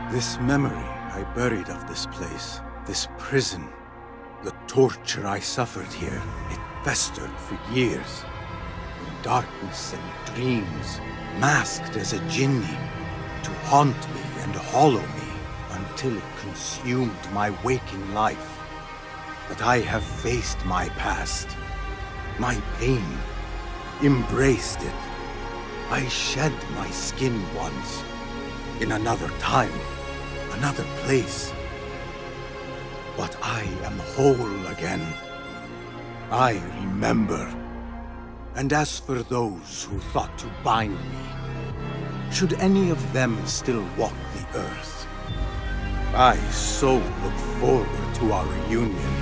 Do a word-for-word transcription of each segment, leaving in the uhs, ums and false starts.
This memory I buried of this place, this prison, the torture I suffered here, it festered for years. In darkness and dreams, masked as a jinni, to haunt me and hollow me, until it consumed my waking life. But I have faced my past, my pain, embraced it. I shed my skin once, in another time, another place. But I am whole again. I remember. And as for those who thought to bind me, should any of them still walk the earth, I so look forward to our reunion.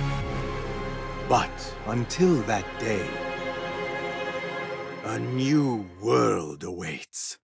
But until that day, a new world awaits.